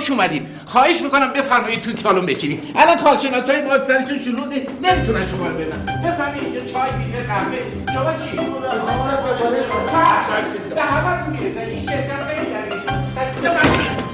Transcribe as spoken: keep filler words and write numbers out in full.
خوش اومدید. خواهش میکنم بفرمایید تو سالن بشینید. الان کارشناسای ما سرتون شلوغه نمیتونن شما رو ببرن. بفرمایید اینجا چای میده قهوه. شما چی؟ نه همه رو میرسن. این شرکت خیلی دریش. بفرمایید.